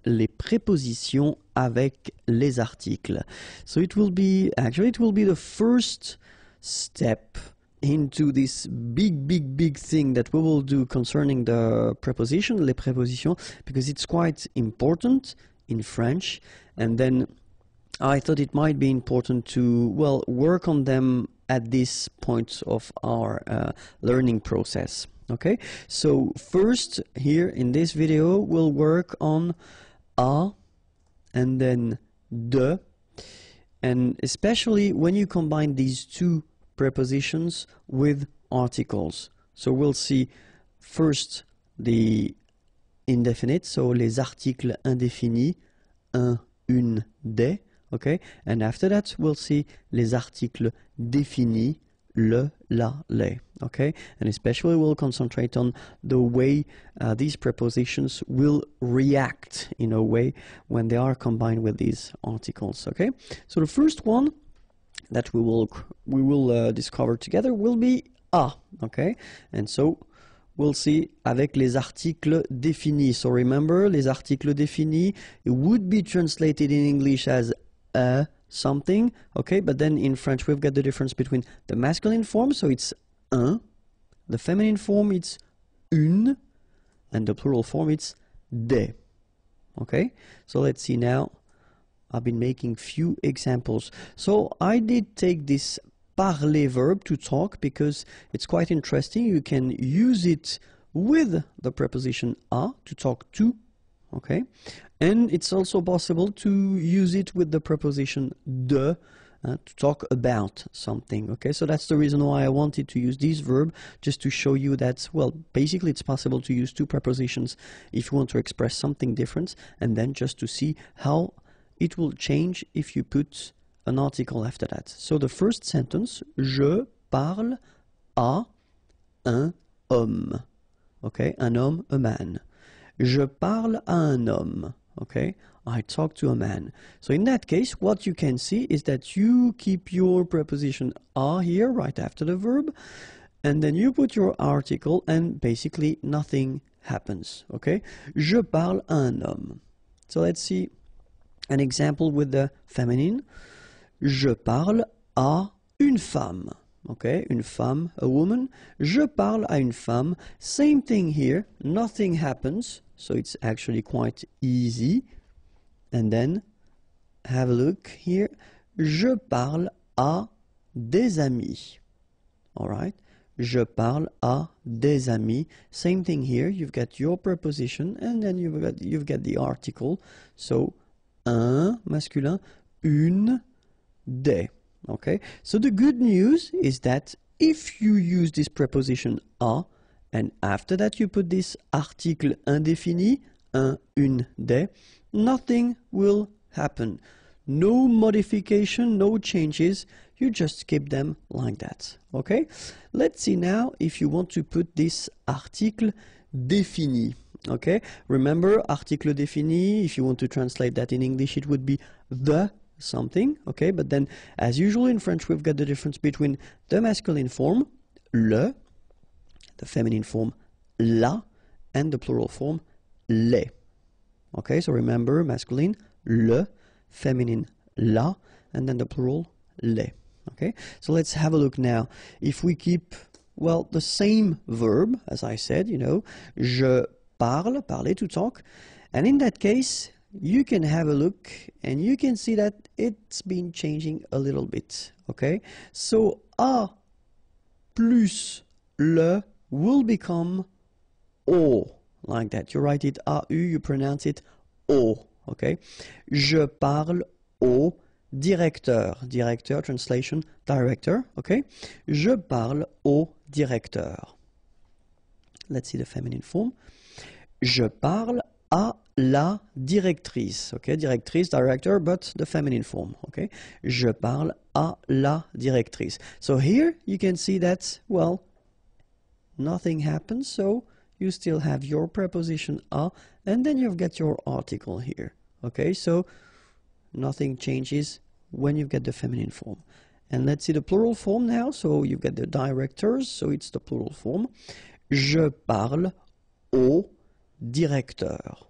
les prépositions avec les articles. So it will be the first step into this big thing that we will do concerning the preposition, les prépositions, because it's quite important in French. And then I thought it might be important to, well, work on them at this point of our learning process. Okay, so first here in this video we'll work on a and then de, and especially when you combine these two prepositions with articles. So we'll see first the indefinite, so les articles indéfinis, un, une, des, okay, and after that we'll see les articles définis, le, la, les, okay, and especially we'll concentrate on the way these prepositions will react in a way when they are combined with these articles, okay. So the first one that we will discover together will be a, okay, and so we'll see avec les articles définis. So remember, les articles définis, it would be translated in English as a something, okay, but then in French we've got the difference between the masculine form, so it's un, the feminine form it's une, and the plural form it's des, okay. So let's see now. I've been making few examples. So I did take this parler verb, to talk, because it's quite interesting. You can use it with the preposition a, to talk to, okay, and it's also possible to use it with the preposition de, to talk about something, okay. So that's the reason why I wanted to use this verb, just to show you that, well, basically it's possible to use two prepositions if you want to express something different, and then just to see how it will change if you put an article after that. So the first sentence, je parle à un homme, okay, un homme, a man. Je parle à un homme, okay, I talk to a man. So in that case, what you can see is that you keep your preposition à here right after the verb, and then you put your article and basically nothing happens, okay. Je parle à un homme. So let's see an example with the feminine. Je parle à une femme. Okay, une femme, a woman. Je parle à une femme. Same thing here. Nothing happens. So it's actually quite easy. And then, have a look here. Je parle à des amis. Alright. Je parle à des amis. Same thing here. You've got your preposition and then you've got the article. So, un, masculin, une, des. Okay, so the good news is that if you use this preposition à, and after that you put this article indéfini, un, une, des, nothing will happen. No modification, no changes, you just keep them like that. Okay, let's see now if you want to put this article défini. Okay, remember article défini, if you want to translate that in English it would be the something, okay, but then as usual in French we've got the difference between the masculine form, le, the feminine form, la, and the plural form, les. Okay, so remember masculine, le, feminine, la, and then the plural, les. Okay, so let's have a look now. If we keep, well, the same verb, as I said, you know, je parle, parler, to talk, and in that case you can have a look and you can see that it's been changing a little bit, okay? So a plus le will become o, like that. You write it au, you pronounce it o, okay? Je parle au directeur. Directeur, translation, director, okay? Je parle au directeur. Let's see the feminine form. Je parle à la directrice, okay? Directrice, director, but the feminine form, okay? Je parle à la directrice. So here you can see that, well, nothing happens, so you still have your preposition à, and then you've got your article here, okay? So nothing changes when you get the feminine form. And let's see the plural form now. So you've got the directors, so it's the plural form. Je parle au directeur.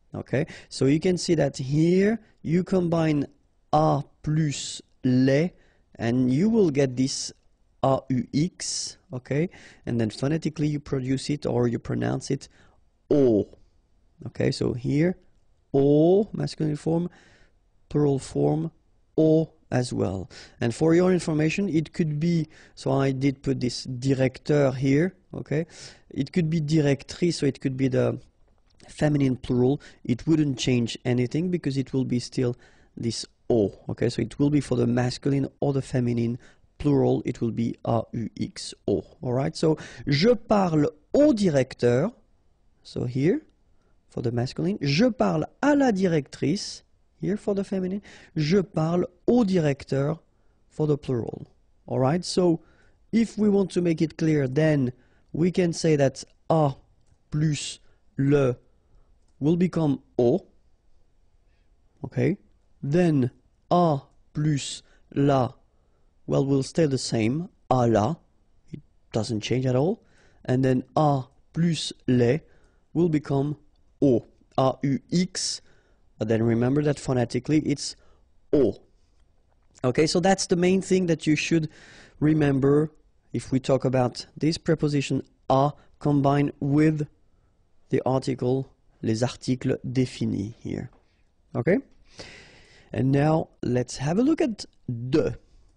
Okay, so you can see that here you combine a plus les, and you will get this AUX, okay, and then phonetically you produce it or you pronounce it O. Okay, so here O, masculine form, plural form O as well. And for your information, it could be, so I did put this directeur here, okay, it could be directrice, so it could be the feminine plural. It wouldn't change anything because it will be still this O, okay, so it will be for the masculine or the feminine plural, it will be AUXO, all right. So je parle au directeur, so here for the masculine, je parle à la directrice, here for the feminine, je parle au directeur for the plural, all right. So if we want to make it clear, then we can say that a plus le will become o, okay. Then a plus la, well, will stay the same, a la, it doesn't change at all. And then a plus les will become o, AUX, but then remember that phonetically it's o. Okay, so that's the main thing that you should remember if we talk about this preposition a combined with the article, les articles définis here. Okay? And now let's have a look at de.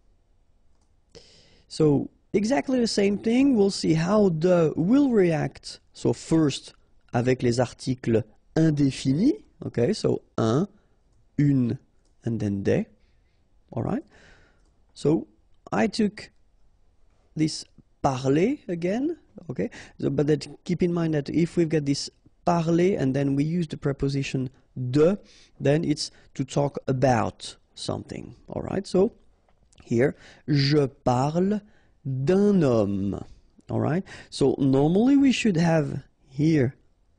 So exactly the same thing, we'll see how de will react. So first avec les articles indéfinis, okay, so un, une, and then des, all right. So I took this parler again, okay, so, but that, keep in mind that if we've got this parler and then we use the preposition de, then it's to talk about something, all right. So here, je parle d'un homme, all right. So normally we should have here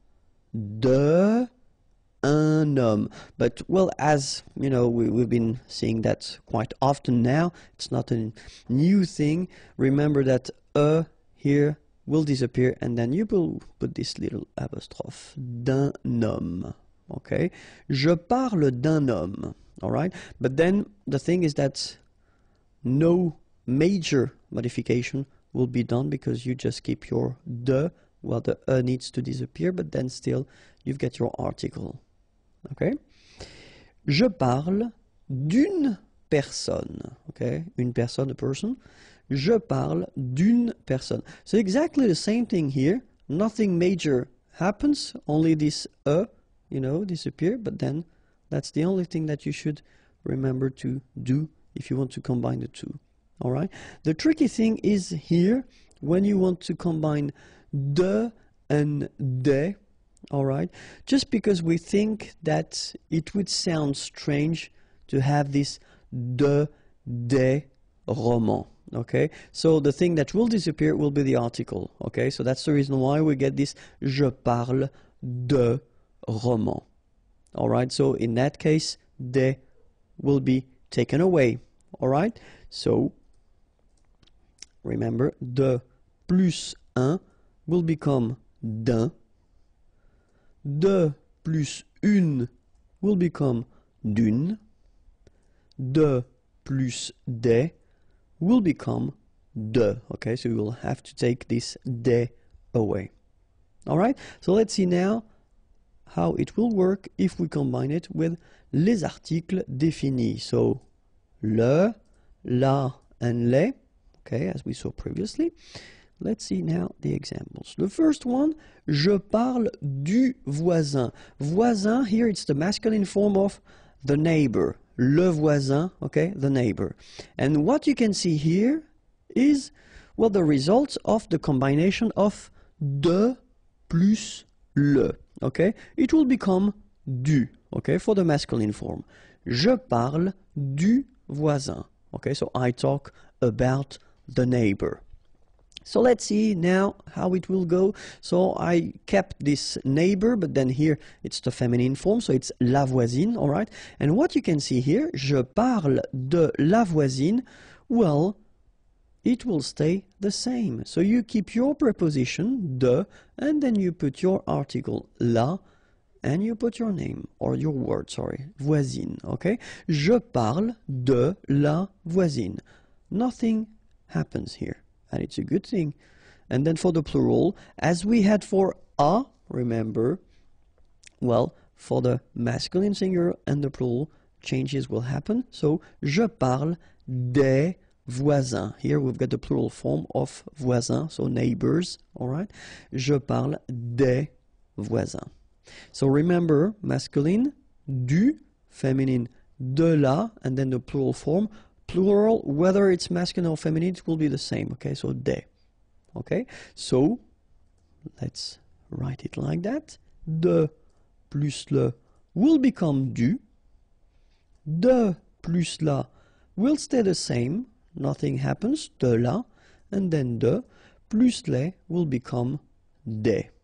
de un homme, but well, as you know, we've been seeing that quite often now. It's not a new thing. Remember that here will disappear, and then you will put this little apostrophe, d'un homme. Okay, je parle d'un homme. All right, but then the thing is that no major modification will be done because you just keep your de. Well, the needs to disappear, but then still you've got your article. Okay? Je parle d'une personne. Okay? Une personne, a person. Je parle d'une personne. So exactly the same thing here. Nothing major happens, only this disappear, but then that's the only thing that you should remember to do if you want to combine the two. All right? The tricky thing is here when you want to combine de and des, all right, just because we think that it would sound strange to have this de, des, roman, okay? So the thing that will disappear will be the article, okay? So that's the reason why we get this je parle de roman, all right? So in that case, des will be taken away, all right? So remember, de plus un will become d'un. De plus une will become d'une. De plus des will become de. Okay, so you will have to take this des away. All right, so let's see now how it will work if we combine it with les articles définis. So le, la, and les. Okay, as we saw previously. Let's see now the examples. The first one, je parle du voisin. Voisin, here it's the masculine form of the neighbor. Le voisin, okay, the neighbor. And what you can see here is, well, the result of the combination of de plus le, okay? It will become du, okay, for the masculine form. Je parle du voisin, okay? So I talk about the neighbor. So let's see now how it will go. So I kept this neighbor, but then here it's the feminine form, so it's la voisine, all right? And what you can see here, je parle de la voisine, well, it will stay the same. So you keep your preposition, de, and then you put your article, la, and you put your name, or your word, sorry, voisine, okay? Je parle de la voisine. Nothing happens here, and it's a good thing. And then for the plural, as we had for a, remember, well, for the masculine singular and the plural, changes will happen. So, je parle des voisins. Here we've got the plural form of voisins, so neighbors, all right? Je parle des voisins. So remember, masculine, du, feminine, de la, and then the plural form. Plural, whether it's masculine or feminine, it will be the same, okay? So, des. Okay? So, let's write it like that. De plus le will become du. De plus la will stay the same. Nothing happens. De la. And then de plus les will become des.